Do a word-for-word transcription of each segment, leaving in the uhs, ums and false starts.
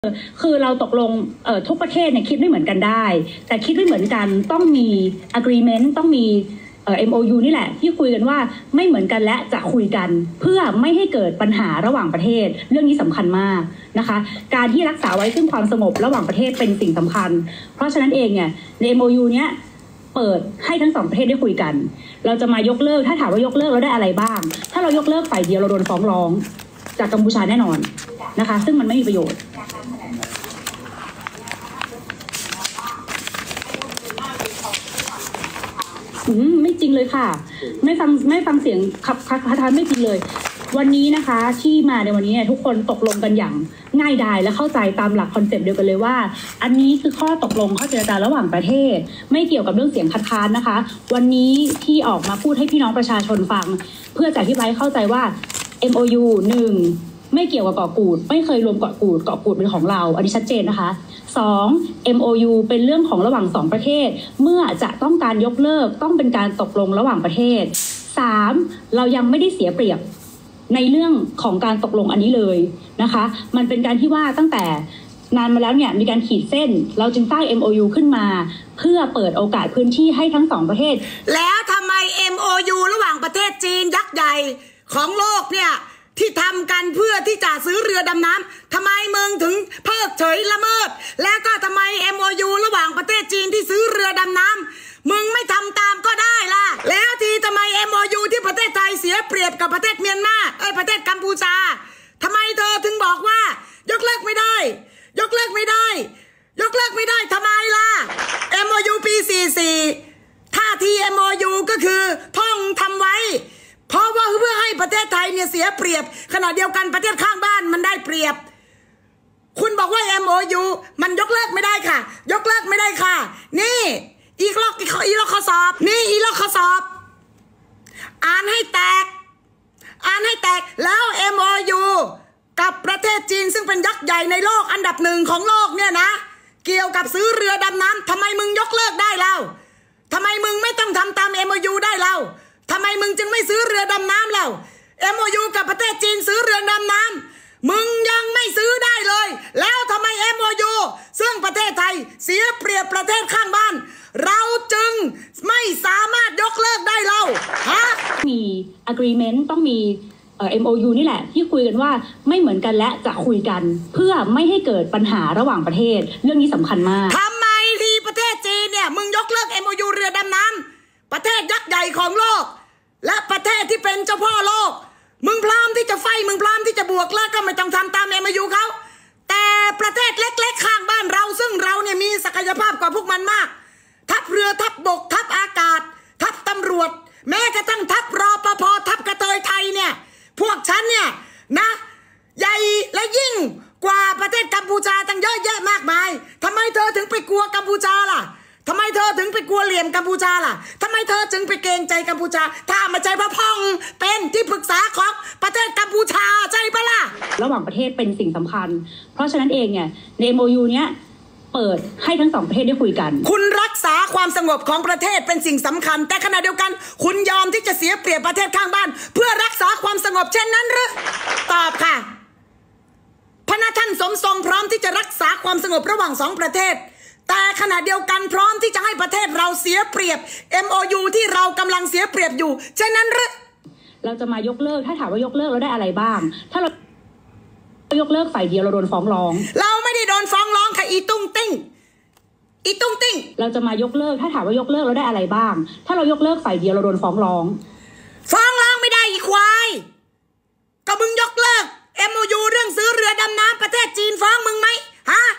คือเราตกลงเอ่อทุกประเทศเนี่ยคิดไม่เหมือนกันได้แต่คิดไม่เหมือนกันต้องมี agreement ต้องมีเอ่อ เอ็ม โอ ยู นี่แหละที่คุยกันว่าไม่เหมือนกันและจะคุยกันเพื่อไม่ให้เกิดปัญหาระหว่างประเทศเรื่องนี้สำคัญมากนะคะการที่รักษาไว้ซึ่งความสงบระหว่างประเทศเป็นสิ่งสำคัญเพราะฉะนั้นเองเนี่ยใน เอ็ม โอ ยู เนี้ยเปิดให้ทั้งสองประเทศได้คุยกันเราจะมายกเลิกถ้าถามว่ายกเลิกเราได้อะไรบ้างถ้าเรายกเลิกฝ่ายเดียวเราโดนฟ้องร้องจากกัมพูชาแน่นอนนะคะซึ่งมันไม่มีประโยชน์อืมไม่จริงเลยค่ะไม่ฟังไม่ฟังเสียงขับคัดค้านไม่จริงเลยวันนี้นะคะที่มาในวันนี้เนี่ยทุกคนตกลงกันอย่างง่ายดายและเข้าใจตามหลักคอนเซปต์เดียวกันเลยว่าอันนี้คือข้อตกลงข้อเจรจาระหว่างประเทศไม่เกี่ยวกับเรื่องเสียงคัดค้านนะคะวันนี้ที่ออกมาพูดให้พี่น้องประชาชนฟังเพื่อจะอธิบายเข้าใจว่า เอ็ม โอ ยู หนึ่งไม่เกี่ยวกับเกาะกูดไม่เคยรวมเกาะกูดเกาะกูดเป็นของเราอันนี้ชัดเจนนะคะสอง เอ็ม โอ ยู เป็นเรื่องของระหว่างสองประเทศเมื่อจะต้องการยกเลิกต้องเป็นการตกลงระหว่างประเทศสามเรายังไม่ได้เสียเปรียบในเรื่องของการตกลงอันนี้เลยนะคะมันเป็นการที่ว่าตั้งแต่นานมาแล้วเนี่ยมีการขีดเส้นเราจึงสร้าง เอ็ม โอ ยู ขึ้นมาเพื่อเปิดโอกาสพื้นที่ให้ทั้งสองประเทศแล้วทำไม เอ็ม โอ ยู ระหว่างประเทศจีนยักษ์ใหญ่ของโลกเนี่ยที่ทำกันเพื่อที่จะซื้อเรือดำน้ำทำไมมึงถึงเพิกเฉยละเมิดและก็ทำไม เอ็ม โอ ยู ระหว่างประเทศจีนที่ซื้อเรือดำน้ำมึงไม่ทำตามก็ได้ล่ะแล้วทีทำไม เอ็ม โอ ยู ที่ประเทศไทยเสียเปรียบกับประเทศเมียนมาเอ้ยประเทศกัมพูชาทำไมเธอถึงบอกว่ายกเลิกไม่ได้ยกเลิกไม่ได้ยกเลิกไม่ได้ทำไมล่ะ เอ็ม โอ ยู ปี สี่สิบสี่ท่าที เอ็ม โอ ยู ก็คือท่องทำไว้เพราะว่าเพื่อให้ประเทศไทยเนี่ยเสียเปรียบขณะเดียวกันประเทศข้างบ้านมันได้เปรียบคุณบอกว่า เอ็ม โอ ยู มันยกเลิกไม่ได้ค่ะยกเลิกไม่ได้ค่ะนี่อีกลอกอีกอีลอกข้อสอบนี่อีลอกข้อสอบอ่านให้แตกอ่านให้แตกแล้ว เอ็ม โอ ยู กับประเทศจีนซึ่งเป็นยักษ์ใหญ่ในโลกอันดับหนึ่งของโลกเนี่ยนะเกี่ยวกับซื้อเรือดำน้ำทำไมมึงยกเลิกได้แล้วทำไมมึงไม่ต้องทำตาม เอ็ม โอ ยู ได้แล้วทำไมมึงจึงไม่ซื้อเรือดำน้ำแล้ว เอ็ม โอ ยู กับประเทศจีนซื้อเรือดำน้ำมึงยังไม่ซื้อได้เลยแล้วทำไม เอ็ม โอ ยู ซึ่งประเทศไทยเสียเปรียบประเทศข้างบ้านเราจึงไม่สามารถยกเลิกได้เราฮะมี agreement ต้องมีเอ่อ เอ็ม โอ ยู นี่แหละที่คุยกันว่าไม่เหมือนกันและจะคุยกันเพื่อไม่ให้เกิดปัญหาระหว่างประเทศเรื่องนี้สำคัญมากทำไมที่ประเทศจีนเนี่ยมึงยกเลิก เอ็ม โอ ยู เรือดำน้ำประเทศยักษ์ใหญ่ของโลกและประเทศที่เป็นเจ้าพ่อโลกมึงพร้อมที่จะไฟมึงพร้อมที่จะบวกแล้วก็ไม่ต้องทำตาม เอ็ม โอ ยู เขาแต่ประเทศเล็กๆข้างบ้านเราซึ่งเราเนี่ยมีศักยภาพกว่าพวกมันมากทัพเรือทัพบกทัพอากาศทัพตำรวจแม้กระทั่งทัพรปภทัพกระเทยไทยเนี่ยพวกฉันเนี่ยนะใหญ่และยิ่งกว่าประเทศกัมพูชาตั้งเยอะแยะมากมายทำไมเธอถึงไปกลัวกัมพูชาล่ะทำไมเธอถึงไปกลัวเหลี่ยมกัมพูชาล่ะทำไมเธอจึงไปเกรงใจกัมพูชาถ้าไม่ใจพระพ่องเป็นที่ปรึกษาของประเทศกัมพูชาใจปะล่ะระหว่างประเทศเป็นสิ่งสำคัญเพราะฉะนั้นเองเนี่ยใน เอ็ม โอ ยู เนี้ยเปิดให้ทั้งสองประเทศได้คุยกันคุณรักษาความสงบของประเทศเป็นสิ่งสำคัญแต่ขณะเดียวกันคุณยอมที่จะเสียเปรียบประเทศข้างบ้านเพื่อรักษาความสงบเช่นนั้นหรือตอบค่ะพระท่านสมทรงพร้อมที่จะรักษาความสงบระหว่างสองประเทศแต่ขณะเดียวกันพร้อมที่จะให้ประเทศเราเสียเปรียบ เอ็ม โอ ยู ที่เรากำลังเสียเปรียบอยู่เช่นนั้นหรือเราจะมายกเลิกถ้าถามว่ายกเลิกเราได้อะไรบ้างถ้าเรายกเลิกฝ่ายเดียวเราโดนฟ้องร้องเราไม่ได้โดนฟ้องร้องค่ะอีตุ้งติ้งอีตุ้งติ้งเราจะมายกเลิกถ้าถามว่ายกเลิกเราได้อะไรบ้างถ้าเรายกเลิกฝ่ายเดียวเราโดนฟ้องร้องฟ้องร้องไม่ได้อีควายก็มึงยกเลิก เอ็ม โอ ยู เรื่องซื้อเรือดำน้ำประเทศจีนฟ้องมึงไหมฮะ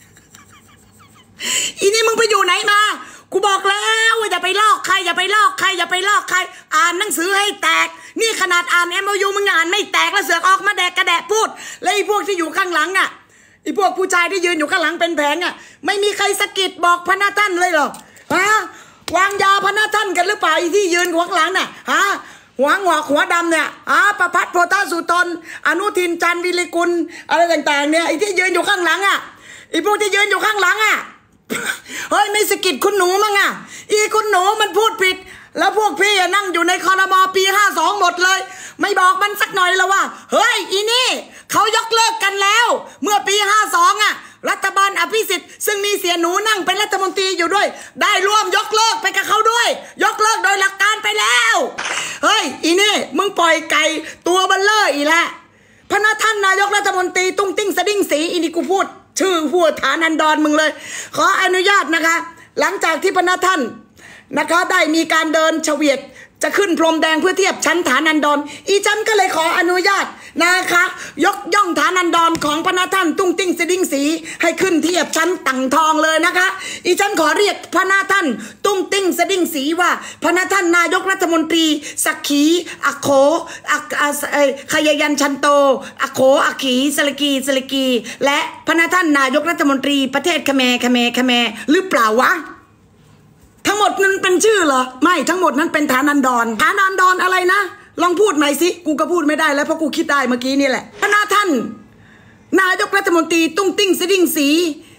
อีนี่มึงไปอยู่ไหนมากูบอกแล้วว่าอย่าไปลอกใครอย่าไปลอกใครอย่าไปลอกใครอ่านหนังสือให้แตกนี่ขนาดอ่าน เอ็ม โอ ยู มึงอ่านไม่แตกแล้วเสือกออกมาแดกกระแดะพูดแล้วไอ้พวกที่อยู่ข้างหลังอ่ะไอ้พวกผู้ชายที่ยืนอยู่ข้างหลังเป็นแผงอ่ะไม่มีใครสะกิดบอกพระท่านเลยหรอฮะวางยาพระท่านกันหรือเปล่าไอ้ที่ยืนข้างหลังน่ะฮะหัวงอกหัวดำเนี่ยอ่าประพัฒน์โพธาสุตนอนุทินจันทร์วิริกุลอะไรต่างๆเนี่ยไอ้ที่ยืนอยู่ข้างหลังอ่ะไอ้พวกที่ยืนอยู่ข้างหลังอ่ะเฮ้ยไม่สะกิดคุณหนูมั้งอ่ะอีคุณหนูมันพูดผิดแล้วพวกพี่นั่งอยู่ในครม.ปีห้าสองหมดเลยไม่บอกมันสักหน่อยแล้วว่าเฮ้ยอีนี่เขายกเลิกกันแล้วเมื่อปีห้าสองอ่ะรัฐบาลอภิสิทธิ์ซึ่งมีเสียหนูนั่งเป็นรัฐมนตรีอยู่ด้วยได้ร่วมยกเลิกไปกับเขาด้วยยกเลิกโดยหลักการไปแล้วเฮ้ยอีนี่มึงปล่อยไก่ตัวเบลเลอร์อีกแล้วพระท่านนายกรัฐมนตรีตุ้งติ้งสดิ้งสีอีนี่กูพูดชื่อหัวฐานันดรมึงเลยขออนุญาตนะคะหลังจากที่พระท่านนะคะได้มีการเดินเฉวียดจะขึ้นพรมแดงเพื่อเทียบชั้นฐานันดรอีฉันก็เลยขออนุญาตนะคะยกย่องฐานันดรของพระท่านตุ้งติ้งสดิ้งสีให้ขึ้นเทียบชั้นต่างทองเลยนะคะอีฉันขอเรียกพระท่านตุ้งติ้งสดิ้งสีว่าพระท่านนายกรัฐมนตรีสักขีอักโขอักขยยันชันโตอักโขอักขีสลกีสลกีและพระท่านนายกรัฐมนตรีประเทศคแมคแมคแมหรือเปล่าวะทั้งหมดนั้นเป็นชื่อเหรอไม่ทั้งหมดนั้นเป็นฐานันดรฐานันดรอะไรนะลองพูดใหม่สิกูก็พูดไม่ได้แล้วเพราะกูคิดได้เมื่อกี้นี่แหละพระท่านนายกรัฐมนตรีตุ้งติ้งสดิ้งสี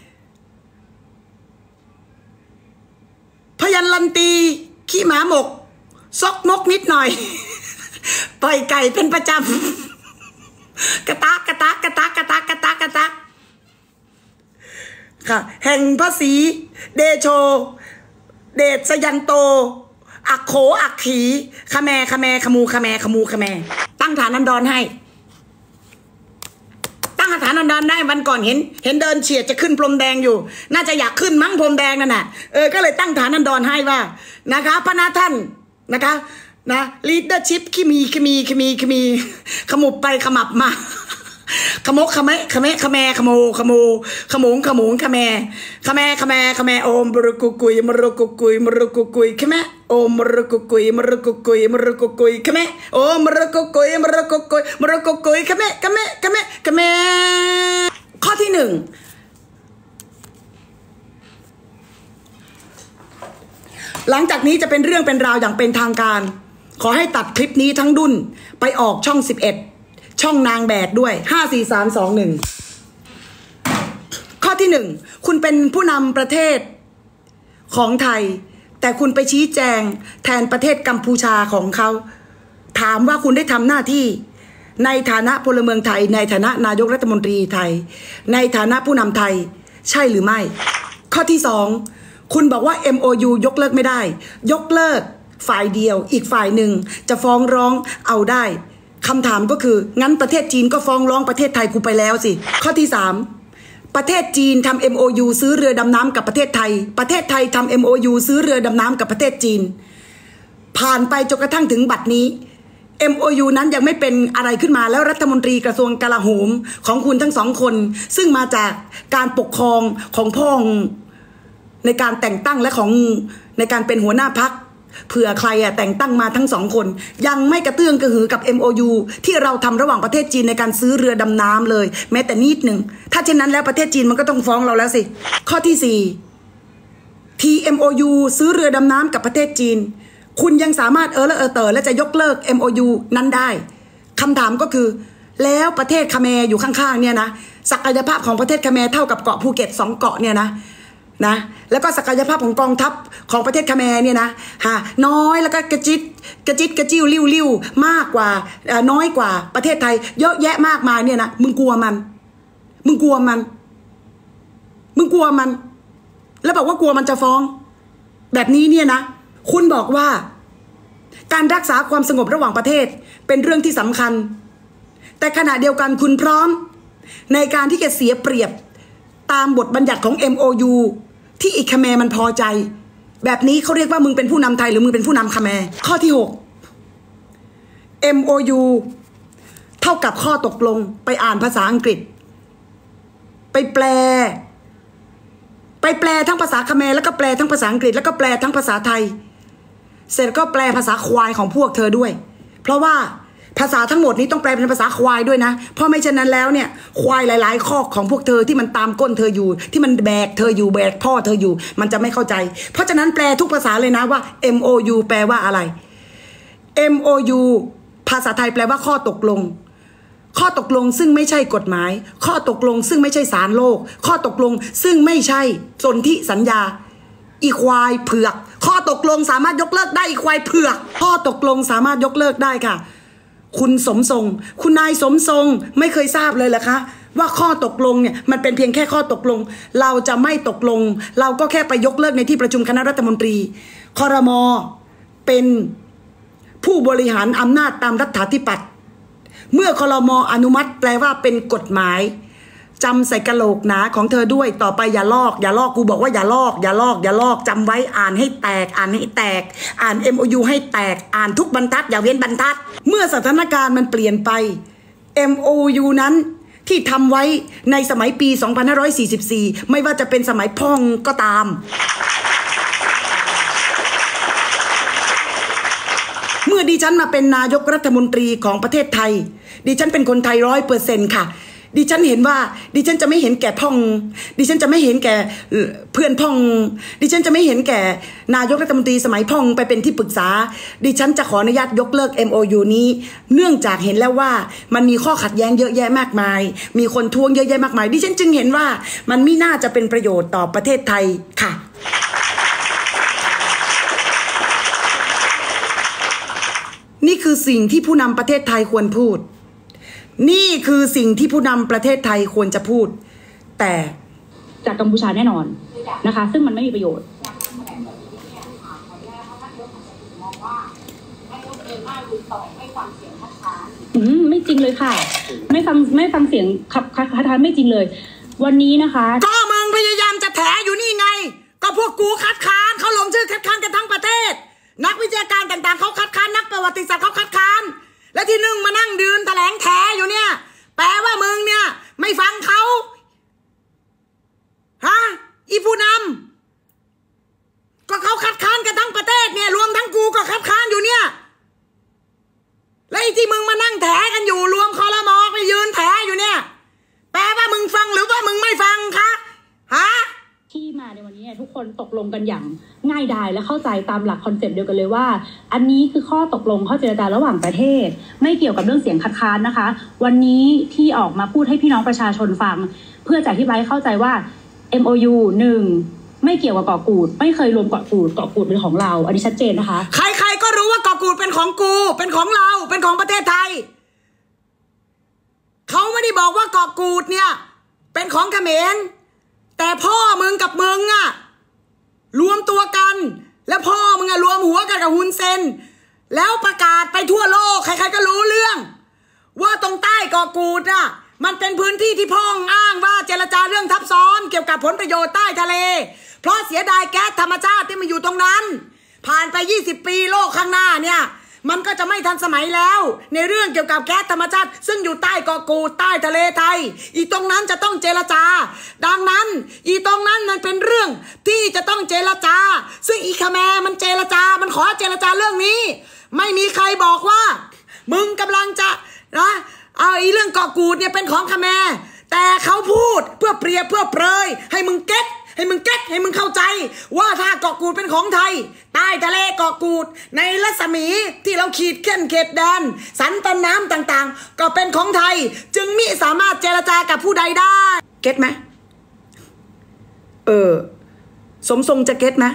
พยัญลันตีขี้หมาหมกซกมกนิดหน่อยปล่อยไก่เป็นประจำกระตากกระตากกระตากกระตากกระตากกระตากค่ะแห่งพระศรีเดโชเดชสยันโตอักโขอักขีขแมขแมขมูขแมขมูขแมตั้งฐานันดรให้ตั้งฐานันดรได้วันก่อนเห็นเห็นเดินเฉียดจะขึ้นพรมแดงอยู่น่าจะอยากขึ้นมั้งพรมแดงนั่นน่ะเออก็เลยตั้งฐานันดรให้ว่านะคะพระนาท่านนะคะนะลีดเดอร์ชิพขี้มีขี้มีขี้มีขี้มีขมุบไปขมับมาขมกขมะขมะขแมขโมขโมขมงขมงขแมขแมขแมขแมโอมมรุกุกุยมรุกุกุยมรุกุกุยขแมโอมมรุกุกุยมรุกุกุยมรุกุกุยขแมโอมมรุกุกุยมรุกุกุยมรุกุกุยขแมขแมขแมขแมข้อที่หนึ่งหลังจากนี้จะเป็นเรื่องเป็นราวอย่างเป็นทางการขอให้ตัดคลิปนี้ทั้งดุนไปออกช่องสิบเอ็ดช่องนางแบกด้วยห้าสี่สามสองหนึ่งข้อที่หนึ่งคุณเป็นผู้นำประเทศของไทยแต่คุณไปชี้แจงแทนประเทศกัมพูชาของเขาถามว่าคุณได้ทำหน้าที่ในฐานะพลเมืองไทยในฐานะนายกรัฐมนตรีไทยในฐานะผู้นำไทยใช่หรือไม่ข้อที่สองคุณบอกว่า เอ็ม โอ ยู ยกเลิกไม่ได้ยกเลิกฝ่ายเดียวอีกฝ่ายหนึ่งจะฟ้องร้องเอาได้คำถามก็คืองั้นประเทศจีนก็ฟ้องร้องประเทศไทยกูไปแล้วสิข้อที่สามประเทศจีนทำ เอ็ม โอ ยู ซื้อเรือดำน้ำกับประเทศไทยประเทศไทยทำ เอ็ม โอ ยู ซื้อเรือดำน้ำกับประเทศจีนผ่านไปจนกระทั่งถึงบัดนี้ เอ็ม โอ ยู นั้นยังไม่เป็นอะไรขึ้นมาแล้วรัฐมนตรีกระทรวงกลาโหมของคุณทั้งสองคนซึ่งมาจากการปกครองของพ่อในการแต่งตั้งและของในการเป็นหัวหน้าพรรคเผื่อใครอะแต่งตั้งมาทั้งสองคนยังไม่กระเตื้องกระหือกับ เอ็ม โอ ยู ที่เราทำระหว่างประเทศจีนในการซื้อเรือดำน้ำเลยแม้แต่นิดหนึ่งถ้าเช่นนั้นแล้วประเทศจีนมันก็ต้องฟ้องเราแล้วสิข้อที่สี่ที เอ็ม โอ ยู ซื้อเรือดำน้ำกับประเทศจีนคุณยังสามารถเออและเออเตอและจะยกเลิก เอ็ม โอ ยู นั้นได้คำถามก็คือแล้วประเทศคาเมรอยู่ข้างๆเนี่ยนะศักยภาพของประเทศคาเมรเท่ากับเกาะภูเก็ตสองเกาะเนี่ยนะนะแล้วก็ศักยภาพของกองทัพของประเทศคาเมรเนี่ยนะฮะน้อยแล้วก็กระจิตกระจิตกระจิ้วลิ้วลิ้วมากกว่าน้อยกว่าประเทศไทยเยอะแยะมากมายเนี่ยนะมึงกลัวมันมึงกลัวมันมึงกลัวมันแล้วบอกว่ากลัวมันจะฟ้องแบบนี้เนี่ยนะคุณบอกว่าการรักษาความสงบระหว่างประเทศเป็นเรื่องที่สำคัญแต่ขณะเดียวกันคุณพร้อมในการที่จะเสียเปรียบตามบทบัญญัติของ เอ็ม โอ ยู ที่อีกคาเมรมันพอใจแบบนี้เขาเรียกว่ามึงเป็นผู้นำไทยหรือมึงเป็นผู้นำคาเมรข้อที่หก เอ็ม โอ ยู เท่ากับข้อตกลงไปอ่านภาษาอังกฤษไปแปลไปแปลทั้งภาษาคาเมรแล้วก็แปลทั้งภาษาอังกฤษแล้วก็แปลทั้งภาษาไทยเสร็จก็แปลภาษาควายของพวกเธอด้วยเพราะว่าภาษาทั้งหมดนี้ต้องแปลเป็นภาษาควายด้วยนะเพราะไม่เช่นนั้นแล้วเนี่ยควายหลายๆข้อของพวกเธอที่มันตามก้นเธออยู่ที่มันแบกเธออยู่แบกพ่อเธออยู่มันจะไม่เข้าใจเพราะฉะนั้นแปลทุกภาษาเลยนะว่า เอ็ม โอ ยู แปลว่าอะไร เอ็ม โอ ยู ภาษาไทยแปลว่าข้อตกลงข้อตกลงซึ่งไม่ใช่กฎหมายข้อตกลงซึ่งไม่ใช่ศาลโลกข้อตกลงซึ่งไม่ใช่สนธิสัญญาอีควายเผือกข้อตกลงสามารถยกเลิกได้อีควายเผือกข้อตกลงสามารถยกเลิกได้ค่ะคุณสมทรงคุณนายสมทรงไม่เคยทราบเลยเหรอคะว่าข้อตกลงเนี่ยมันเป็นเพียงแค่ข้อตกลงเราจะไม่ตกลงเราก็แค่ไปยกเลิกในที่ประชุมคณะรัฐมนตรีครม.เป็นผู้บริหารอำนาจตามรัฐาธิปัตย์เมื่อครม.อนุมัติแปลว่าเป็นกฎหมายจำใส่กะโหลกหนาของเธอด้วยต่อไปอย่าลอกอย่าลอกกูบอกว่าอย่าลอกอย่าลอกอย่าลอกจำไว้อ่านให้แตกอ่านให้แตกอ่าน เอ็ม โอ ยู ให้แตกอ่านทุกบรรทัดอย่าเว้นบรรทัดเมื่อสถานการณ์มันเปลี่ยนไป เอ็ม โอ ยู นั้นที่ทำไว้ในสมัยปีสองพันห้าร้อยสี่สิบสี่ไม่ว่าจะเป็นสมัยพ่องก็ตามเมื่อดิฉันมาเป็นนายกรัฐมนตรีของประเทศไทยดิฉันเป็นคนไทยร้อยเปอร์เซ็นต์ค่ะดิฉันเห็นว่าดิฉันจะไม่เห็นแก่พ่องดิฉันจะไม่เห็นแก่เพื่อนพ่องดิฉันจะไม่เห็นแก่นายกรัฐมนตรีสมัยพ่องไปเป็นที่ปรึกษาดิฉันจะขออนุญาตยกเลิก เอ็ม โอ ยู นี้เนื่องจากเห็นแล้วว่ามันมีข้อขัดแย้งเยอะแยะมากมายมีคนท้วงเยอะแยะมากมายดิฉันจึงเห็นว่ามันไม่น่าจะเป็นประโยชน์ต่อประเทศไทยค่ะนี่คือสิ่งที่ผู้นำประเทศไทยควรพูดนี่คือสิ่งที่ผู้นำประเทศไทยควรจะพูดแต่จากกัมพูชาแน่นอนนะคะซึ่งมันไม่มีประโยชน์อืมไม่จริงเลยค่ะไม่ฟังไม่ฟังเสียงขับคัดค้านไม่จริงเลยวันนี้นะคะก็มึงพยายามจะแถอยู่นี่ไงก็พวกกูคัดค้านเขาลงชื่อคัดค้านกันทั้งประเทศนักวิชาการต่างๆเขาคัดค้านนักประวัติศาสตร์เขาคัดค้านและที่นึ่งมานั่งดืนแถลงแถอยู่เนี่ยแปลว่ามึงเนี่ยไม่ฟังเขาฮะอีผู้นำก็เขาคัดค้านกันทั้งประเทศเนี่ยรวมทั้งกูก็คัดค้านอยู่เนี่ยและไอ้ที่มึงมานั่งแถกันอยู่รวมครม.ไปยืนแถอยู่เนี่ยแปลว่ามึงฟังหรือว่ามึงไม่ฟังคะฮะที่มาในวันนี้ทุกคนตกลงกันอย่างง่ายดายและเข้าใจตามหลักคอนเซปต์เดียวกันเลยว่าอันนี้คือข้อตกลงข้อเจรจาระหว่างประเทศไม่เกี่ยวกับเรื่องเสียงคัดค้านนะคะวันนี้ที่ออกมาพูดให้พี่น้องประชาชนฟังเพื่อจะอธิบายเข้าใจว่า เอ็ม โอ ยู หนึ่งไม่เกี่ยวกับเกาะกูดไม่เคยรวมเกาะกูดเกาะกูดเป็นของเราอันนี้ชัดเจนนะคะใครๆก็รู้ว่าเกาะกูดเป็นของกูเป็นของเราเป็นของประเทศไทยเขาไม่ได้บอกว่าเกาะกูดเนี่ยเป็นของเขมรแต่พ่อมึงกับมึงอะรวมตัวกันแล้วพ่อมึงอะรวมหัวกันกับฮุนเซนแล้วประกาศไปทั่วโลกใครๆก็รู้เรื่องว่าตรงใต้เกาะกูดอะมันเป็นพื้นที่ที่พ่องอ้างว่าเจรจาเรื่องทับซ้อนเกี่ยวกับผลประโยชน์ใต้ทะเลเพราะเสียดายแก๊สธรรมชาติที่มันอยู่ตรงนั้นผ่านไปยี่สิบปีโลกข้างหน้าเนี่ยมันก็จะไม่ทันสมัยแล้วในเรื่องเกี่ยวกับแก๊สธรรมชาติซึ่งอยู่ใต้เกาะกูดใต้ทะเลไทยอีตรงนั้นจะต้องเจรจาดังนั้นอีตรงนั้นมันเป็นเรื่องที่จะต้องเจรจาซึ่งอีคาแมมันเจรจามันขอเจรจาเรื่องนี้ไม่มีใครบอกว่ามึงกำลังจะนะเอาอีเรื่องเกาะกูดเนี่ยเป็นของคาแมแต่เขาพูดเพื่อเปรียบเพื่อเปรยให้มึงเก็ตให้มึงเก็ตให้มึงเข้าใจว่าถ้าเกาะกูดเป็นของไทยใต้ทะเลเกาะกูดในรัศมีที่เราขีดเส้นเขตแดนสันปันน้ำต่างๆก็เป็นของไทยจึงมิสามารถเจรจากับผู้ใดได้เก็ตไหมเออสมทรงจะเก็ตไหม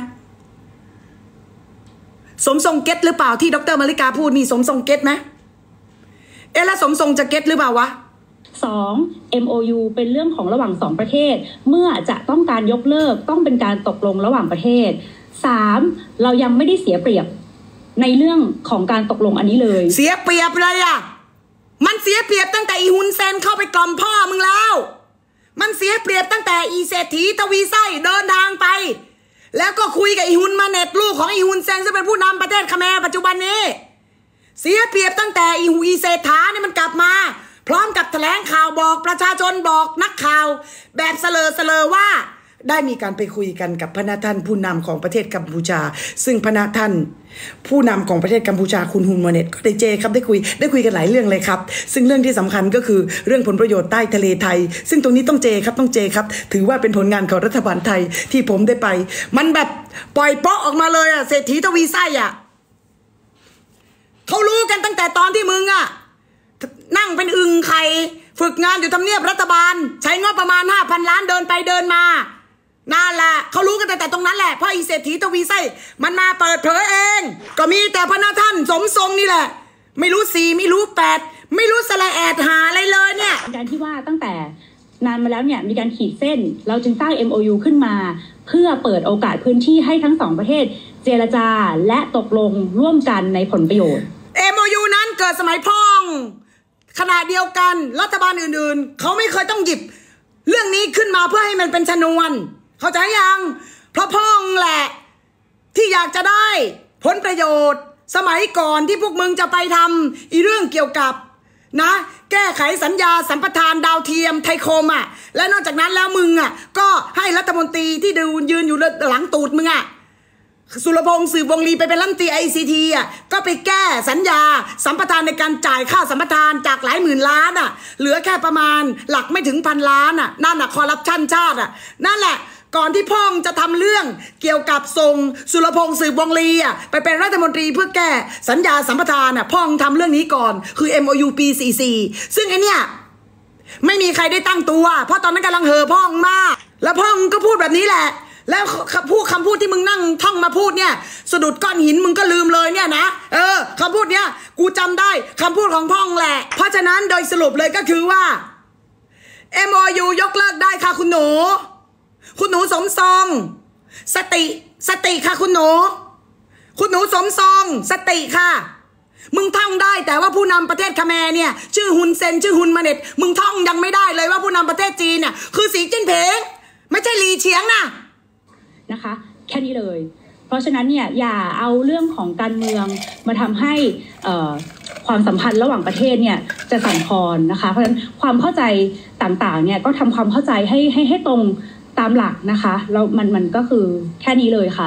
สมทรงเก็ตหรือเปล่าที่ดร.มาริกาพูดนี่สมทรงเก็ตไหมเอ๊ะแล้วสมทรงจะเก็ตหรือเปล่าวะสอง เอ็ม โอ ยู เป็นเรื่องของระหว่างสองประเทศเมื่อจะต้องการยกเลิกต้องเป็นการตกลงระหว่างประเทศสามเรายังไม่ได้เสียเปรียบในเรื่องของการตกลงอันนี้เลยเสียเปรียบเลยอ่ะมันเสียเปรียบตั้งแต่อีฮุนเซนเข้าไปกล่อมพ่อมึงแล้วมันเสียเปรียบตั้งแต่อีเศรษฐีทวีไส้เดินทางไปแล้วก็คุยกับอีฮุนมาเน็ตลูกของอีฮุนเซนซึ่งเป็นผู้นำประเทศเขมรปัจจุบันนี้เสียเปรียบตั้งแต่อีฮุยเศรษฐาเนี่ยมันกลับมาพร้อมกับแถลงข่าวบอกประชาชนบอกนักข่าวแบบเสลอเสลอว่าได้มีการไปคุยกันกับพระท่านผู้นำของประเทศกัมพูชาซึ่งพระท่านผู้นำของประเทศกัมพูชาคุณฮุนมาเน็ตก็ได้เจครับได้คุยได้คุยกันหลายเรื่องเลยครับซึ่งเรื่องที่สำคัญก็คือเรื่องผลประโยชน์ใต้ทะเลไทยซึ่งตรงนี้ต้องเจครับต้องเจครับถือว่าเป็นผลงานของรัฐบาลไทยที่ผมได้ไปมันแบบปล่อยเปาะออกมาเลยอะเศรษฐีทวีไส้อะเขารู้กันตั้งแต่ตอนที่มึงอะนั่งเป็นอึ่งไข่ฝึกงานอยู่ทำเนียบรัฐบาลใช้งบประมาณ ห้าพัน ล้านเดินไปเดินมานั่นแหละเขารู้กันแต่ตรงนั้นแหละเพราะอีเศรษฐีทวีไส้มันมาเปิดเผยเองก็มีแต่พระท่านสมทรงนี่แหละไม่รู้สี่ไม่รู้แปดไม่รู้สละแอดหาอะไรเลยเนี่ยการที่ว่าตั้งแต่นานมาแล้วเนี่ยมีการขีดเส้นเราจึงสร้าง เอ็ม โอ ยู ขึ้นมาเพื่อเปิดโอกาสพื้นที่ให้ทั้งสองประเทศเจรจาและตกลงร่วมกันในผลประโยชน์เอ็ม โอ ยู นั้นเกิดสมัยพ่องขณะเดียวกันรัฐบาลอื่นๆเขาไม่เคยต้องหยิบเรื่องนี้ขึ้นมาเพื่อให้มันเป็นชนวนเข้าใจยังเพราะพ่องแหละที่อยากจะได้ผลประโยชน์สมัยก่อนที่พวกมึงจะไปทำอีเรื่องเกี่ยวกับนะแก้ไขสัญญาสัมปทานดาวเทียมไทยคมอ่ะและนอกจากนั้นแล้วมึงอ่ะก็ให้รัฐมนตรีที่ดูยืนอยู่หลังตูดมึงอ่ะสุรพงษ์สืบวงลีไปเป็นรัฐมนตรี ไอ ซี ที อ่ะก็ไปแก้สัญญาสัมปทานในการจ่ายค่าสัมปทานจากหลายหมื่นล้านอ่ะเหลือแค่ประมาณหลักไม่ถึงพันล้านอ่ะนั่นอ่ะคอร์รัปชันชาติอ่ะนั่นแหละก่อนที่พ่องจะทำเรื่องเกี่ยวกับส่งสุรพงษ์สืบวงลีอ่ะไปเป็นรัฐมนตรีเพื่อแก้สัญญาสัมปทานอ่ะพ่องทำเรื่องนี้ก่อนคือ เอ็ม โอ ยู ปี สี่สิบสี่ซึ่งไอเนี้ยไม่มีใครได้ตั้งตัวเพราะตอนนั้นกำลังเห่อพ่องมากแล้วพ่องก็พูดแบบนี้แหละแล้วพูดคำพูดที่มึงนั่งท่องมาพูดเนี่ยสะดุดก้อนหินมึงก็ลืมเลยเนี่ยนะเออคำพูดเนี้ยกูจำได้คำพูดของพ่องแหละเพราะฉะนั้นโดยสรุปเลยก็คือว่า เอ็ม โอ ยู ยกเลิกได้ค่ะคุณหนูคุณหนูสมทรงสติสติค่ะคุณหนูคุณหนูสมทรงสติค่ะมึงท่องได้แต่ว่าผู้นำประเทศคาเมร์เนี่ยชื่อฮุนเซนชื่อฮุนมาเน็ตมึงท่องยังไม่ได้เลยว่าผู้นำประเทศจีนเนี่ยคือสีจิ้นผิงไม่ใช่หลีเฉียงนะนะคะแค่นี้เลยเพราะฉะนั้นเนี่ยอย่าเอาเรื่องของการเมืองมาทำให้ความสัมพันธ์ระหว่างประเทศเนี่ยจะสั่นคลอนนะคะเพราะฉะนั้นความเข้าใจต่างๆเนี่ยก็ทำความเข้าใจให้ให้ให้ตรงตามหลักนะคะแล้วมันมันก็คือแค่นี้เลยค่ะ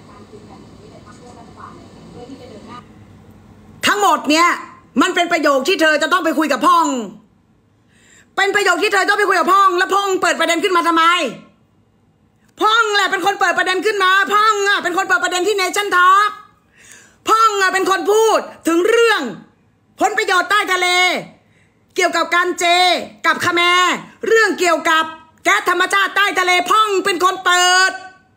ทั้งหมดเนี่ยมันเป็นประโยคที่เธอจะต้องไปคุยกับพ่องเป็นประโยคที่เธอต้องไปคุยกับพ่องแล้วพ่องเปิดประเด็นขึ้นมาทำไมพ่องแหละเป็นคนเปิดประเด็นขึ้นมาพ่องอ่ะเป็นคนเปิดประเด็นที่เนชั่นทอล์กพ่องอ่ะเป็นคนพูดถึงเรื่องผลประโยชน์ใต้ทะเลเกี่ยวกับการเจกับคาแมร์เรื่องเกี่ยวกับแก๊สธรรมชาติใต้ทะเลพ่องเป็นคนเปิด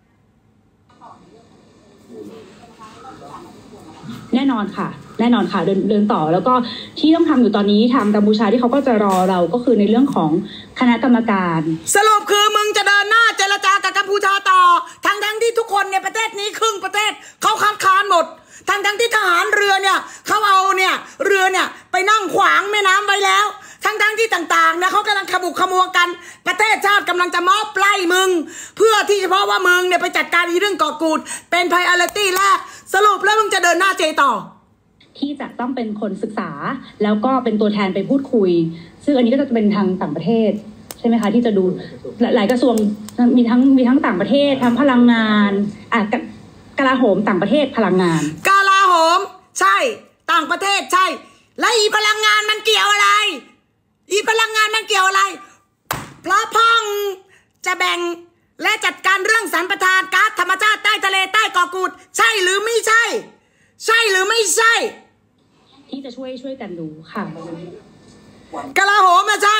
แน่นอนค่ะแน่นอนค่ะเดินเดินต่อแล้วก็ที่ต้องทำอยู่ตอนนี้ทางกัมพูชาที่เขาก็จะรอเราก็คือในเรื่องของคณะกรรมการสรุปคือมึงจะเดินหน้าเจรจากับกัมพูชาต่อทั้งทั้งที่ทุกคนในประเทศนี้ครึ่งประเทศเขาคัดค้านหมดทั้งทั้งที่ทหารเรือเนี่ยเขาเอาเนี่ยเรือเนี่ยไปนั่งขวางแม่น้ำไว้แล้วทั้งทั้งที่ต่างๆนะเขากำลังขมุกขมัวกันประเทศชาติกำลังจะมอบไล่มึงเพื่อที่เฉพาะว่ามึงเนี่ยไปจัดการเรื่องก่อกูดเป็นไพรออริตี้แรกสรุปแล้วมึงจะเดินหน้าเจต่อที่จะต้องเป็นคนศึกษาแล้วก็เป็นตัวแทนไปพูดคุยซึ่งอันนี้ก็จะเป็นทางต่างประเทศใช่ไหมคะที่จะดูหลายกระทรวงมีทั้งมีทั้งต่างประเทศทั้งพลังงานอ่ะกลาโหมต่างประเทศพลังงานกลาโหมใช่ต่างประเทศใช่แล้วอีพลังงานมันเกี่ยวอะไรอีพลังงานมันเกี่ยวอะไรเพราะพ่องจะแบ่งและจัดการเรื่องสัมปทานก๊าซธรรมชาติใต้ทะเลใต้เกาะกูดใช่หรือไม่ใช่ใช่หรือไม่ใช่ที่จะช่วยช่วยกันดูค่ะกลาโหมมาใช่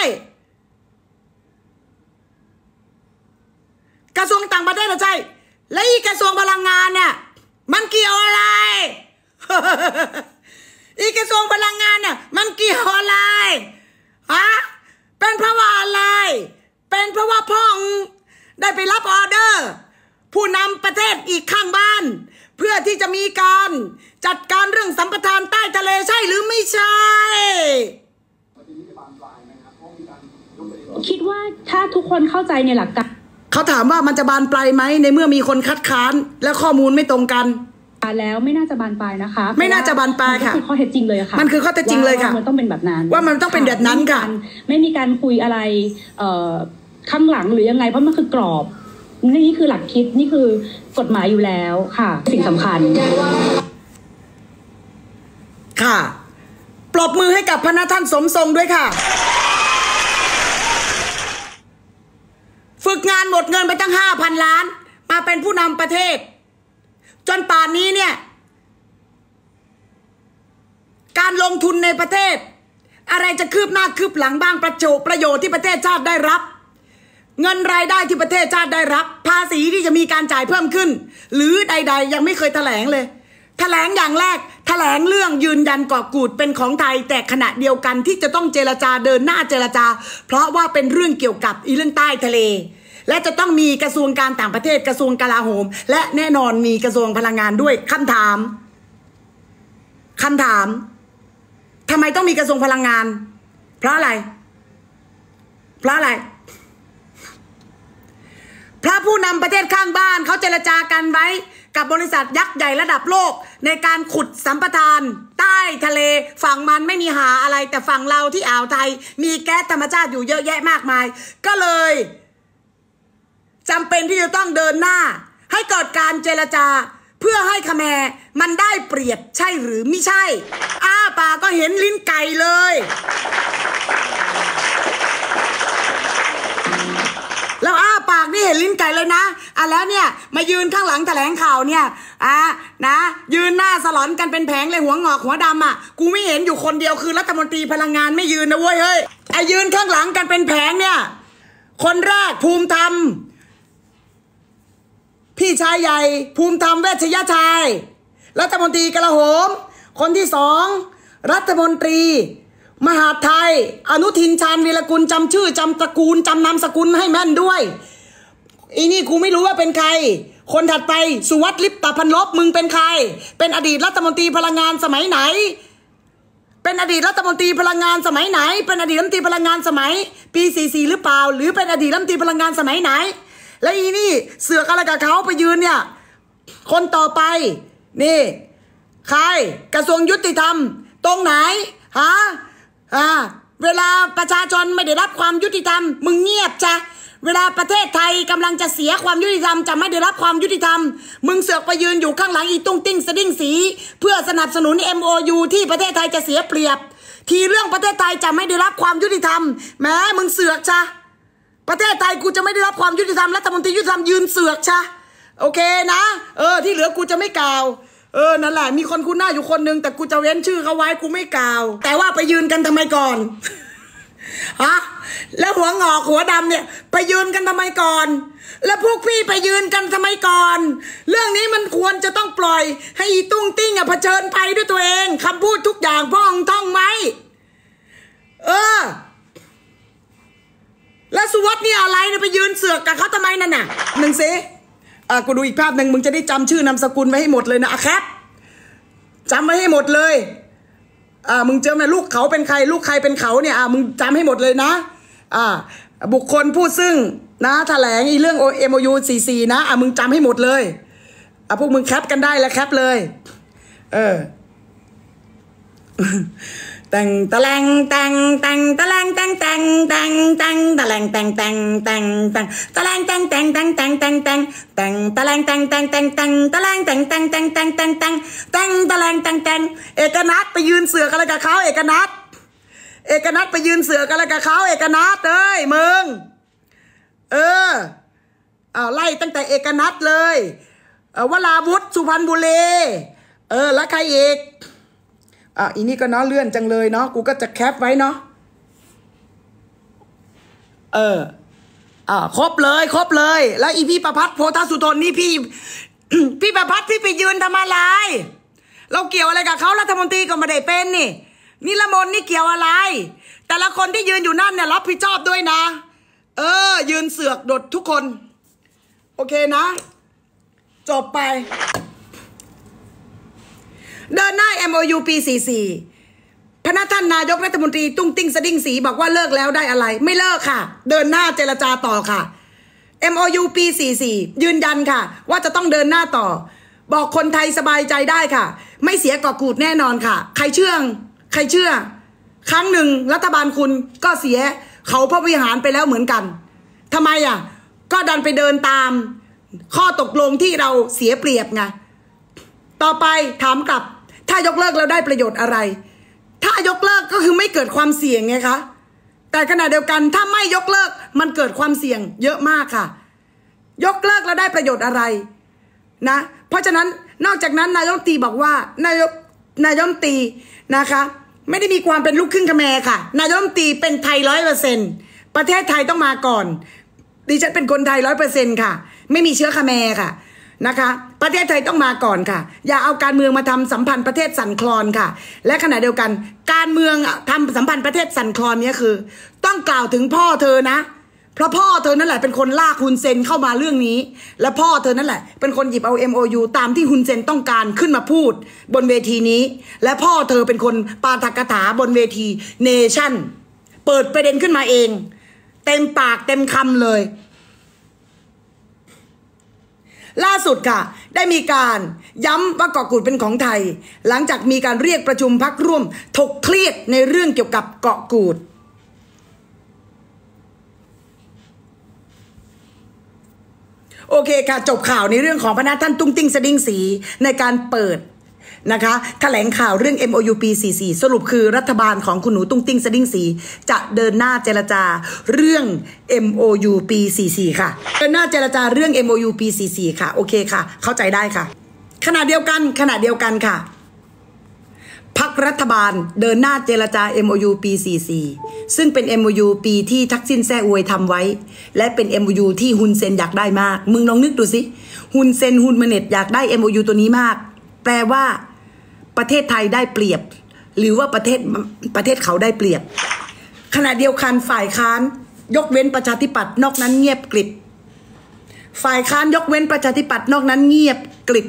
กระทรวงต่างประเทศมาใช่และอีกระทรวงพลังงานเนี่ยมันเกี่ยวอะไร อีกระทรวงพลังงานเนี่ยมันเกี่ยวอะไรฮะเป็นเพราะว่าอะไรเป็นเพราะว่าพ่องได้ไปรับออเดอร์ผู้นำประเทศอีกข้างบ้านเพื่อที่จะมีการจัดการเรื่องสัมปทานใต้ทะเลใช่หรือไม่ใช่คิดว่าถ้าทุกคนเข้าใจในหลักการเขาถามว่ามันจะบานปลายไหมในเมื่อมีคนคัดค้านและข้อมูลไม่ตรงกันแล้วไม่น่าจะบานปลายนะคะไม่น่าจะบานปลายค่ะมันคือข้อเท็จจริงเลยค่ะมันคือข้อเท็จจริงเลยค่ะมันต้องเป็นแบบนั้นว่ามันต้องเป็นแบบนั้นค่ะไม่มีการคุยอะไรเอ่อข้างหลังหรือยังไงเพราะมันคือกรอบนี่คือหลักคิดนี่คือกฎหมายอยู่แล้วค่ะสิ่งสำคัญค่ะปรบมือให้กับพระท่านสมทรงด้วยค่ะฝึกงานหมดเงินไปตั้งห้าพันล้านมาเป็นผู้นำประเทศจนป่านนี้เนี่ยการลงทุนในประเทศอะไรจะคืบหน้าคืบหลังบ้างประโยชน์ประโยชน์ที่ประเทศชาติได้รับเงินรายได้ที่ประเทศชาติได้รับภาษีที่จะมีการจ่ายเพิ่มขึ้นหรือใดๆยังไม่เคยแถลงเลยแถลงอย่างแรกแถลงเรื่องยืนยันกอบกูดเป็นของไทยแต่ขณะเดียวกันที่จะต้องเจรจาเดินหน้าเจรจาเพราะว่าเป็นเรื่องเกี่ยวกับอีเรื่องใต้ทะเลและจะต้องมีกระทรวงการต่างประเทศกระทรวงกลาโหมและแน่นอนมีกระทรวงพลังงานด้วยคำถามคำถามทำไมต้องมีกระทรวงพลังงานเพราะอะไรเพราะอะไรเพราะผู้นำประเทศข้างบ้านเขาเจรจากันไว้กับบริษัทยักษ์ใหญ่ระดับโลกในการขุดสัมปทานใต้ทะเลฝั่งมันไม่มีหาอะไรแต่ฝั่งเราที่อ่าวไทยมีแก๊สธรรมชาติอยู่เยอะแยะมากมายก็เลยจำเป็นที่จะต้องเดินหน้าให้เกิดการเจรจาเพื่อให้คแมร์มันได้เปรียบใช่หรือไม่ใช่อ้าปากก็เห็นลิ้นไก่เลยแล้วอ้าปากนี่เห็นลิ้นไก่เลยนะอ่ะแล้วเนี่ยมายืนข้างหลังแถลงข่าวเนี่ยอ่ะนะยืนหน้าสลอนกันเป็นแผงเลยหัวงอกหัวดำอ่ะกูไม่เห็นอยู่คนเดียวคือรัฐมนตรีพลังงานไม่ยืนนะเว้ยเฮ้ยไอ้ยืนข้างหลังกันเป็นแผงเนี่ยคนแรกภูมิธรรมพี่ชายใหญ่ภูมิธรรมเวชยชัยรัฐมนตรีกลาโหมคนที่สองรัฐมนตรีมหาดไทยอนุทินชาญวีรกุลจำชื่อจำตระกูลจำนามสกุลให้แม่นด้วยอีนี่กูไม่รู้ว่าเป็นใครคนถัดไปสุวัสดิ์ลิปตพันลบมึงเป็นใครเป็นอดีตรัฐมนตรีพลังงานสมัยไหนเป็นอดีตรัฐมนตรีพลังงานสมัยไหนเป็นอดีตรัฐมนตรีพลังงานสมัยปีสี่สิบสี่หรือเปล่าหรือเป็นอดีตรัฐมนตรีพลังงานสมัยไหนแล้วอีนี่เสือกอะไรกับเขาไปยืนเนี่ยคนต่อไปนี่ใครกระทรวงยุติธรรมตรงไหนฮะอ่าเวลาประชาชนไม่ได้รับความยุติธรรมมึงเงียบจ้ะเวลาประเทศไทยกำลังจะเสียความยุติธรรมจะไม่ได้รับความยุติธรรมมึงเสือกไปยืนอยู่ข้างหลังอีตุ้งติ้งสดิ้งสีเพื่อสนับสนุน เอ็ม โอ ยู ที่ประเทศไทยจะเสียเปรียบทีเรื่องประเทศไทยจะไม่ได้รับความยุติธรรมแม้มึงเสือกจ้ะประเทศไทยกูจะไม่ได้รับความยุติธรรมรัฐมนตรียุติธรรมยืนเสือกจ้ะโอเคนะเออที่เหลือกูจะไม่กล่าวเออนั่นแหละมีคนคุ้นหน้าอยู่คนนึงแต่กูจะเว้นชื่อเขาไว้กูไม่กล่าวแต่ว่าไปยืนกันทำไมก่อนฮะแล้วหัวงอกหัวดำเนี่ยไปยืนกันทำไมก่อนแล้วพวกพี่ไปยืนกันทำไมก่อนเรื่องนี้มันควรจะต้องปล่อยให้อีตุ้งติ้งอ่ะเผชิญภัยด้วยตัวเองคำพูดทุกอย่างพ่องท่องไหมเออแล้วสุวัสดิ์นี่อะไรเนี่ยไปยืนเสือกกับเขาทำไมนั่นน่ะหนึ่งสิอ่ะกูดูอีกภาพหนึ่งมึงจะได้จำชื่อนามสกุลไว้ให้หมดเลยนะอ่ะครับจำไว้ให้หมดเลยอ่ามึงเจอไหมลูกเขาเป็นใครลูกใครเป็นเขาเนี่ยอ่ามึงจำให้หมดเลยนะอ่าบุคคลผู้ซึ่งนะแถลงอีเรื่อง เอ็ม โอ ยู สี่สิบสี่นะอ่ามึงจำให้หมดเลยอ่าพวกมึงแคปกันได้แล้วแคปเลยเออแต่งตะแลงแต่งแต่งตะแลงแต่งแต่งแต่งแต่งตะแลงแต่งแต่งแต่งแต่งตะแลงแต่งแต่งแต่งแต่งแต่งแต่งแต่งตะแลงแต่งแต่งแต่งแต่งตะแลงแต่งแต่งแต่งแต่งแต่งแต่งแต่งตะแลงแต่งแต่งเอกนัทไปยืนเสือกอะไรกับเขาเอกนัทเอกนัทไปยืนเสือกอะไรกับเขาเอกนัทเอ้ยมึงเออเอาไล่ตั้งแต่เอกนัทเลยเออวราวุฒิสุพรรณบุรีเออแล้วใครอีกอ่ะอีนี่ก็เนาะเลื่อนจังเลยเนาะกูก็จะแคปไว้เนาะเอออ่าครบเลยครบเลยแล้วอีพี่ประพัฒน์โพธสุทนนี่พี่ พี่ประพัฒน์พี่ไปยืนทำอะไรเราเกี่ยวอะไรกับเขารัฐมนตรีก็ไม่ได้เป็นนี่นิรมนต์นี่เกี่ยวอะไรแต่ละคนที่ยืนอยู่นั่นเนี่ยรับผิดชอบด้วยนะเออยืนเสือกโดดทุกคนโอเคนะจบไปเดินหน้า เอ็ม โอ ยู ปี สี่สิบสี่พนักท่านนายกรัฐมนตรีตุ้งติ้งสดิ้งสีบอกว่าเลิกแล้วได้อะไรไม่เลิกค่ะเดินหน้าเจรจาต่อค่ะ เอ็ม โอ ยู ปี สี่สิบสี่ยืนยันค่ะว่าจะต้องเดินหน้าต่อบอกคนไทยสบายใจได้ค่ะไม่เสียกอบกูดแน่นอนค่ะใครเชื่อใครเชื่อครั้งหนึ่งรัฐบาลคุณก็เสียเขาพระวิหารไปแล้วเหมือนกันทำไมอ่ะก็ดันไปเดินตามข้อตกลงที่เราเสียเปรียบไงต่อไปถามกลับถ้ายกเลิกแล้วได้ประโยชน์อะไรถ้ายกเลิกก็คือไม่เกิดความเสี่ยงไงคะแต่ขณะเดียวกันถ้าไม่ยกเลิกมันเกิดความเสี่ยงเยอะมากค่ะยกเลิกแล้วได้ประโยชน์อะไรนะเพราะฉะนั้นนอกจากนั้นนายกรัฐมนตรีบอกว่านายกนายกรัฐมนตรีนะคะไม่ได้มีความเป็นลูกครึ่งเขมรค่ะนายกรัฐมนตรีเป็นไทยร้อยเปอร์เซ็นต์ประเทศไทยต้องมาก่อนดิฉันเป็นคนไทยร้อยเปอร์เซ็นต์ค่ะไม่มีเชื้อเขมรค่ะนะคะประเทศไทยต้องมาก่อนค่ะอย่าเอาการเมืองมาทำสัมพันธ์ประเทศสั่นคลอนค่ะและขณะเดียวกันการเมืองทำสัมพันธ์ประเทศสั่นคลอนนี้คือต้องกล่าวถึงพ่อเธอนะเพราะพ่อเธอนั่นแหละเป็นคนลากฮุนเซนเข้ามาเรื่องนี้และพ่อเธอนั่นแหละเป็นคนหยิบเอา เอ็ม โอ ยู ตามที่ฮุนเซนต้องการขึ้นมาพูดบนเวทีนี้และพ่อเธอเป็นคนปาฐกถาบนเวทีเนชั่นเปิดประเด็นขึ้นมาเองเต็มปากเต็มคำเลยล่าสุดค่ะได้มีการย้ำว่าเกาะกูดเป็นของไทยหลังจากมีการเรียกประชุมพรรคร่วมถกเครียดในเรื่องเกี่ยวกับเกาะกูดโอเคค่ะจบข่าวในเรื่องของพระนาท่านตุ้งติ้งสดิ้งสีในการเปิดนะคะแถลงข่าวเรื่อง เอ็ม โอ ยู ปี สี่สิบสี่ สรุปคือรัฐบาลของคุณหนูตุ้งติ้งสดิ้งสีจะเดินหน้าเจรจาเรื่อง เอ็ม โอ ยู ปี สี่สิบสี่ ค่ะเดินหน้าเจรจาเรื่อง เอ็ม โอ ยู ปี สี่สิบสี่ ค่ะโอเคค่ะเข้าใจได้ค่ะขณะเดียวกันขณะเดียวกันค่ะพรรครัฐบาลเดินหน้าเจรจา เอ็ม โอ ยู ปี สี่สิบสี่ ซึ่งเป็น เอ็ม โอ ยู ปีที่ทักษิณแซ่อวยทำไว้และเป็น เอ็ม โอ ยู ที่ฮุนเซนอยากได้มากมึงลองนึกดูสิฮุนเซนฮุนมาเน็ตอยากได้ เอ็ม โอ ยู ตัวนี้มากแปลว่าประเทศไทยได้เปรียบหรือว่าประเทศประเทศเขาได้เปรียบขณะเดียวกันฝ่ายค้านยกเว้นประชาธิปัตย์นอกนั้นเงียบกริบฝ่ายค้านยกเว้นประชาธิปัตย์นอกนั้นเงียบกริบ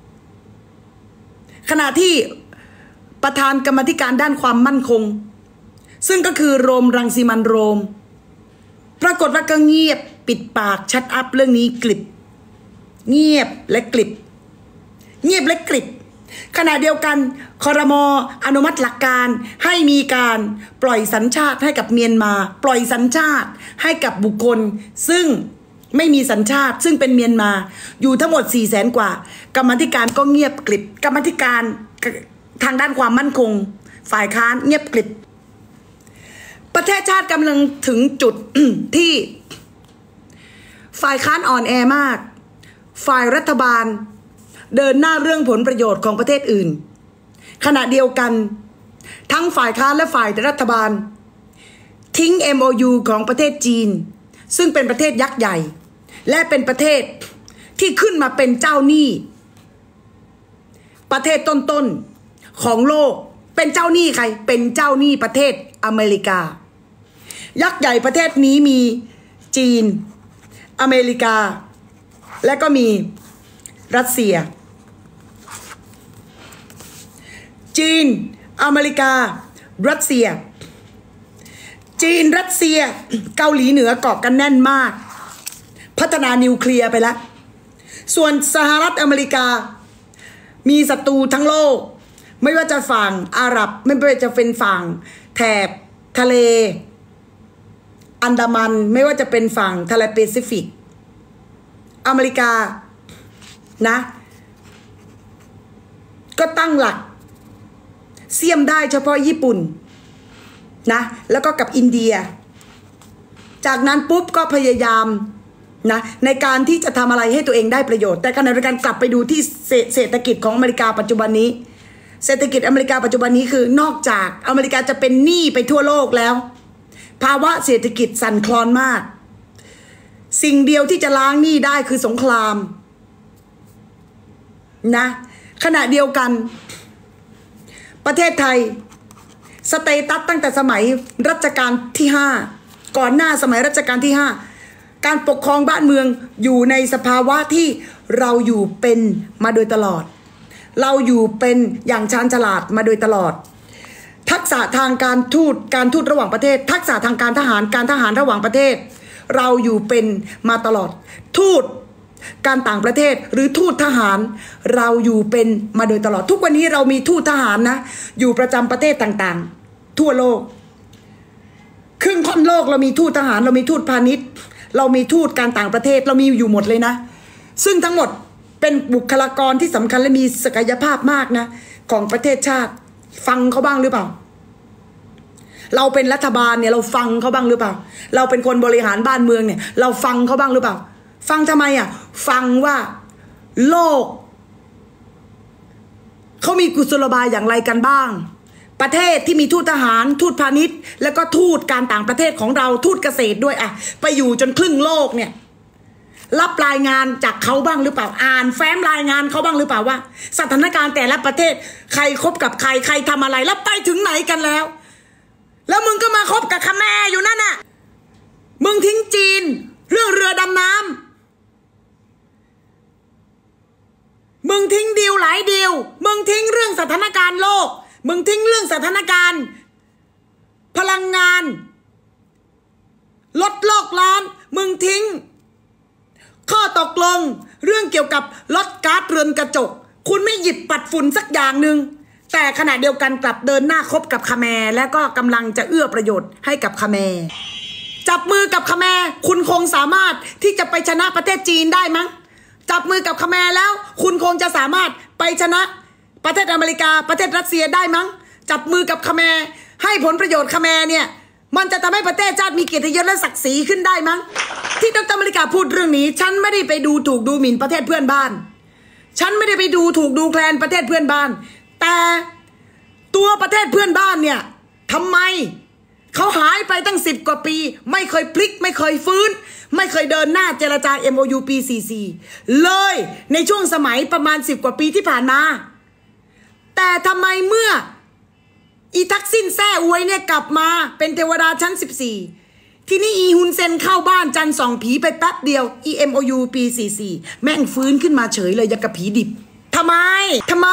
ขณะที่ประธานกรรมาธิการด้านความมั่นคงซึ่งก็คือโรมรังสิมันโรมปรากฏว่าก็เงียบปิดปากชัดอัพเรื่องนี้กริบเงียบและกริบเงียบและกริบขณะเดียวกันครม.อนุมัติหลักการให้มีการปล่อยสัญชาติให้กับเมียนมาปล่อยสัญชาติให้กับบุคคลซึ่งไม่มีสัญชาติซึ่งเป็นเมียนมาอยู่ทั้งหมด สี่แสน กว่ากรรมาธิการก็เงียบกริบกรรมาธิการทางด้านความมั่นคงฝ่ายค้านเงียบกริบประเทศชาติกำลังถึงจุด ที่ฝ่ายค้านอ่อนแอมากฝ่ายรัฐบาลเดินหน้าเรื่องผลประโยชน์ของประเทศอื่นขณะเดียวกันทั้งฝ่ายค้านและฝ่ายรัฐบาลทิ้ง เอ็ม โอ ยู ของประเทศจีนซึ่งเป็นประเทศยักษ์ใหญ่และเป็นประเทศที่ขึ้นมาเป็นเจ้าหนี้ประเทศต้นๆของโลกเป็นเจ้าหนี้ใครเป็นเจ้าหนี้ประเทศอเมริกายักษ์ใหญ่ประเทศนี้มีจีนอเมริกาและก็มีรัสเซียจีนอเมริการัสเซียจีนรัสเซียเกาหลีเหนือเกาะกันแน่นมากพัฒนานิวเคลียร์ไปแล้วส่วนสหรัฐอเมริกามีศัตรูทั้งโลกไม่ว่าจะฝั่งอาหรับไม่ว่าจะเป็นฝั่งแถบทะเลอันดามันไม่ว่าจะเป็นฝั่งทะเลแปซิฟิกอเมริกานะก็ตั้งหลักเสี่ยมได้เฉพาะญี่ปุ่นนะแล้วก็กับอินเดียจากนั้นปุ๊บก็พยายามนะในการที่จะทำอะไรให้ตัวเองได้ประโยชน์แต่ขณะเดียวกันกลับไปดูที่เศรษฐกิจของอเมริกาปัจจุบันนี้เศรษฐกิจอเมริกาปัจจุบันนี้คือนอกจากอเมริกาจะเป็นหนี้ไปทั่วโลกแล้วภาวะเศรษฐกิจสั่นคลอนมากสิ่งเดียวที่จะล้างหนี้ได้คือสงครามนะขณะเดียวกันประเทศไทยสเตตัสตั้งแต่สมัยรัชกาลที่ห้าก่อนหน้าสมัยรัชกาลที่ห้าการปกครองบ้านเมืองอยู่ในสภาวะที่เราอยู่เป็นมาโดยตลอดเราอยู่เป็นอย่างชาญฉลาดมาโดยตลอดทักษะทางการทูตการทูตระหว่างประเทศทักษะทางการทหารการทหารระหว่างประเทศเราอยู่เป็นมาตลอดทูตการต่างประเทศหรือทูตทหารเราอยู่เป็นมาโดยตลอดทุกวันนี้เรามีทูตทหารนะอยู่ประจำประเทศต่างๆทั่วโลกครึ่งค่อนโลกเรามีทูตทหารเรามีทูตพาณิชย์เรามีทูตการต่างประเทศเรามีอยู่หมดเลยนะซึ่งทั้งหมดเป็นบุคลากรที่สำคัญและมีศักยภาพมากนะของประเทศชาติฟังเขาบ้างหรือเปล่าเราเป็นรัฐบาลเนี่ยเราฟังเขาบ้างหรือเปล่าเราเป็นคนบริหารบ้านเมืองเนี่ยเราฟังเขาบ้างหรือเปล่าฟังทำไมอ่ะฟังว่าโลกเขามีกุศโลบายอย่างไรกันบ้างประเทศที่มีทูตทหารทูตพาณิชย์แล้วก็ทูตการต่างประเทศของเราทูตเกษตรด้วยอ่ะไปอยู่จนครึ่งโลกเนี่ยรับรายงานจากเขาบ้างหรือเปล่าอ่านแฟ้มรายงานเขาบ้างหรือเปล่าว่าสถานการณ์แต่ละประเทศใครคบกับใครใครทำอะไรแล้วไปถึงไหนกันแล้วแล้วมึงก็มาคบกับคาแมร์อยู่นั่นน่ะมึงทิ้งจีนเรื่องเรือดำน้ำมึงทิ้งดีลหลายดีลมึงทิ้งเรื่องสถานการณ์โลกมึงทิ้งเรื่องสถานการณ์พลังงานลดโลกร้อนมึงทิ้งข้อตกลงเรื่องเกี่ยวกับลดก๊าซเรือนกระจกคุณไม่หยิบปัดฝุ่นสักอย่างหนึ่งแต่ขณะเดียวกันกลับเดินหน้าคบกับคาแมร์และก็กำลังจะเอื้อประโยชน์ให้กับคาแมร์จับมือกับคาแมร์คุณคงสามารถที่จะไปชนะประเทศจีนได้มั้งจับมือกับคาแมร์แล้วคุณคงจะสามารถไปชนะประเทศอเมริกาประเทศรัสเซียได้มั้งจับมือกับคาแมร์ให้ผลประโยชน์คาแมร์เนี่ยมันจะทำให้ประเทศชาติมีเกียรติยศและศักดิ์ศรีขึ้นได้มั้งที่ดร.อเมริกาพูดเรื่องนี้ฉันไม่ได้ไปดูถูกดูหมิ่นประเทศเพื่อนบ้านฉันไม่ได้ไปดูถูกดูแคลนประเทศเพื่อนบ้านแต่ตัวประเทศเพื่อนบ้านเนี่ยทำไมเขาหายไปตั้งสิบกว่าปีไม่เคยพลิกไม่เคยฟื้นไม่เคยเดินหน้าเจรจา เอ็ม โอ ยู ปี สี่สิบ เลยในช่วงสมัยประมาณสิบกว่าปีที่ผ่านมาแต่ทำไมเมื่ออีทักษิณแซ่อวยเนี่ยกลับมาเป็นเทวดาชั้นสิบสี่ทีนี้อีฮุนเซนเข้าบ้านจันส่องผีไปแป๊บเดียว อี เอ็ม โอ ยู ปี สี่สิบ แม่งฟื้นขึ้นมาเฉยเลยอย่างกับผีดิบทำไมทำไม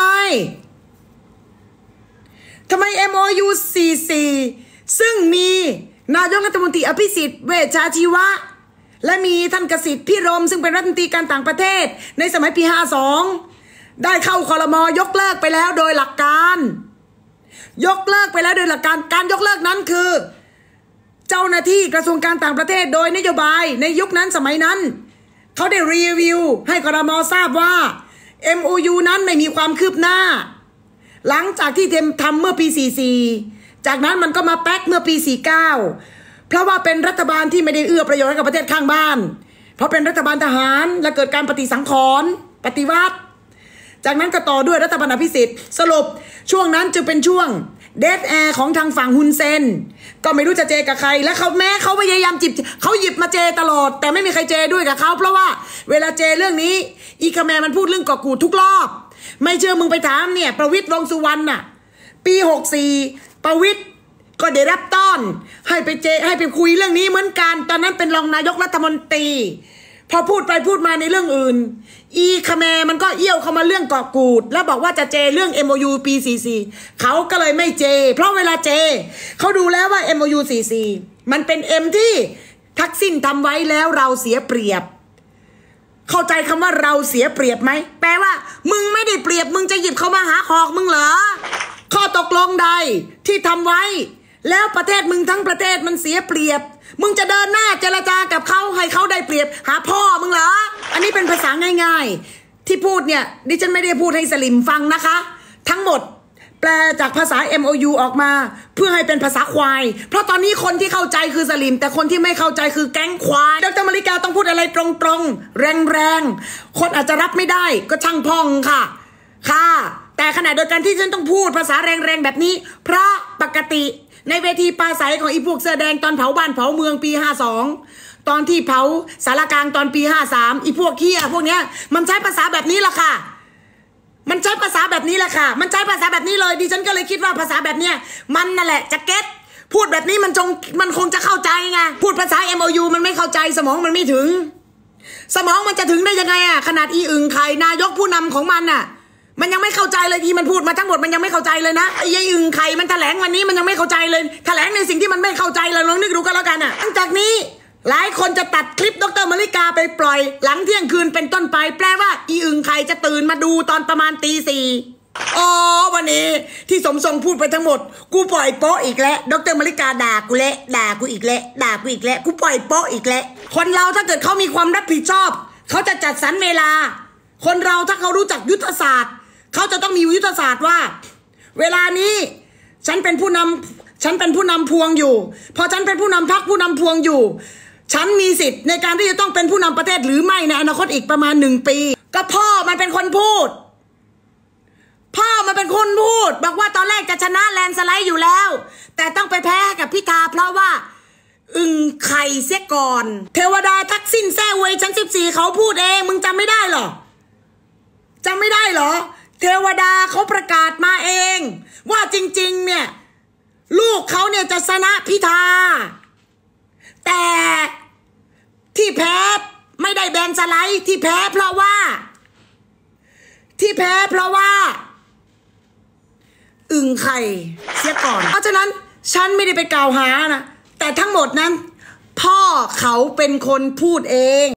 ทำไม เอ็ม โอ ยู สี่สิบ ซึ่งมีนายกรัฐมนตรีอภิสิทธิ์เวชชาชีวะและมีท่านกสิทธิ์พิรมซึ่งเป็นรัฐมนตรีการต่างประเทศในสมัยปีห้าสองได้เข้าครม.ยกเลิกไปแล้วโดยหลักการยกเลิกไปแล้วโดยหลักการการยกเลิกนั้นคือเจ้าหน้าที่กระทรวงการต่างประเทศโดยนโยบายในยุคนั้นสมัยนั้นเขาได้รีวิวให้ครม.ทราบว่า เอ็ม โอ ยู นั้นไม่มีความคืบหน้าหลังจากที่ทำเมื่อปีสี่สิบจากนั้นมันก็มาแป๊กเมื่อปีสี่สิบเก้าเพราะว่าเป็นรัฐบาลที่ไม่ได้เอื้อประโยชน์ให้กับประเทศข้างบ้านเพราะเป็นรัฐบาลทหารและเกิดการปฏิสังขรณ์ปฏิวัติจากนั้นก็ต่อด้วยรัฐบาลอภิสิทธิ์สรุปช่วงนั้นจึงเป็นช่วงเดดแอร์ของทางฝั่งฮุนเซนก็ไม่รู้จะเจกับใครและเขาแม้เขาพยายามจิบเขาหยิบมาเจตลอดแต่ไม่มีใครเจด้วยกับเขาเพราะว่าเวลาเจเรื่องนี้อีคาแมร์มันพูดเรื่องกอกูทุกรอบไม่เชื่อมึงไปถามเนี่ยประวิตรวงษ์สุวรรณน่ะปีหกสี่ประวิตรก็ได้รับต้อนให้ไปเจให้ไปคุยเรื่องนี้เหมือนกันตอนนั้นเป็นรองนายกรัฐมนตรีพอพูดไปพูดมาในเรื่องอื่นอีคาแมร์มันก็เอี้ยวเข้ามาเรื่องเกาะกูดแล้วบอกว่าจะเจเรื่อง เอ็ม โอ ยู ปี สี่สิบ เขาก็เลยไม่เจเพราะเวลาเจเขาดูแล้วว่า เอ็ม โอ ยู สี่สิบ มันเป็น M ที่ทักษิณทำไว้แล้วเราเสียเปรียบเข้าใจคำว่าเราเสียเปรียบไหมแปลว่ามึงไม่ได้เปรียบมึงจะหยิบเขามาหาหอกมึงเหรอข้อตกลงใดที่ทำไว้แล้วประเทศมึงทั้งประเทศมันเสียเปรียบมึงจะเดินหน้าเจรจากับเขาให้เขาได้เปรียบหาพ่อมึงเหรออันนี้เป็นภาษาง่ายๆที่พูดเนี่ยดิฉันไม่ได้พูดให้สลิมฟังนะคะทั้งหมดแปลจากภาษา เอ็ม โอ ยู ออกมาเพื่อให้เป็นภาษาควายเพราะตอนนี้คนที่เข้าใจคือสลิมแต่คนที่ไม่เข้าใจคือแก๊งควายดร.อเมริกาต้องพูดอะไรตรงๆแรงๆคนอาจจะรับไม่ได้ก็ช่างพองค่ะค่ะแต่ขณะเดียวกันที่ฉันต้องพูดภาษาแรงๆแบบนี้เพราะปกติในเวทีปราศัยของอีพวกเสื้อแดงตอนเผาบ้านเผาเมืองปีห้าสองตอนที่เผาสารกลางตอนปีห้าสามอีพวกเหี้ยพวกเนี้ยมันใช้ภาษาแบบนี้แหละค่ะมันใช้ภาษาแบบนี้แหละค่ะมันใช้ภาษาแบบนี้เลยดิฉันก็เลยคิดว่าภาษาแบบเนี้ยมันนั่นแหละจะเก็ตพูดแบบนี้มันจงมันคงจะเข้าใจไงพูดภาษา เอ็ม โอ ยู มันไม่เข้าใจสมองมันไม่ถึงสมองมันจะถึงได้ยังไงอ่ะขนาดอีอึ่งไข่นายกผู้นำของมันน่ะมันยังไม่เข้าใจเลยที่มันพูดมาทั้งหมดมันยังไม่เข้าใจเลยนะไอ้ยัยอึ่งไข่มันแถลงวันนี้มันยังไม่เข้าใจเลยแถลงในสิ่งที่มันไม่เข้าใจเลยลองนึกดูกันแล้วกันอ่ะหลังจากนี้หลายคนจะตัดคลิปดร.อเมริกาไปปล่อยหลังเที่ยงคืนเป็นต้นไปแปลว่าอีอึ่งไข่จะตื่นมาดูตอนประมาณตีสี่อ๋อวันนี้ที่สมทรงพูดไปทั้งหมดกูปล่อยโป๊ะอีกแล้วดร.อเมริกาด่ากูและด่ากูอีกแล้วด่ากูอีกแล้วกูปล่อยโป๊ะอีกแล้วคนเราถ้าเกิดเขามีความรับผิดชอบเขาจะจัดสรรเวลาคนเราถ้าเขารู้จักยุทธศาสตร์เขาจะต้องมียุทธศาสตร์ว่าเวลานี้ฉันเป็นผู้นำฉันเป็นผู้นำพวงอยู่พอฉันเป็นผู้นำพรรคผู้นำพวงอยู่ฉันมีสิทธิ์ในการที่จะต้องเป็นผู้นำประเทศหรือไม่ในอนาคตอีกประมาณหนึ่งปีก็พ่อมันเป็นคนพูดพ่อมันเป็นคนพูดบอกว่าตอนแรกจะชนะแลนสไลด์อยู่แล้วแต่ต้องไปแพ้กับพิธาเพราะว่าอึ่งไข่เสียก่อนเทวดาทักษิณแซ่เวยชั้นสิบสี่เขาพูดเองมึงจำไม่ได้หรอจำไม่ได้เหรอเทวดาเขาประกาศมาเองว่าจริงๆเนี่ยลูกเขาเนี่ยจะชนะพิธาแต่ที่แพ้ไม่ได้แบนสไลด์ที่แพ้เพราะว่าที่แพ้เพราะว่าอึ่งไข่เสียก่อนเพราะฉะนั้นฉันไม่ได้ไปกล่าวหานะแต่ทั้งหมดนั้นพ่อเขาเป็นคนพูดเอง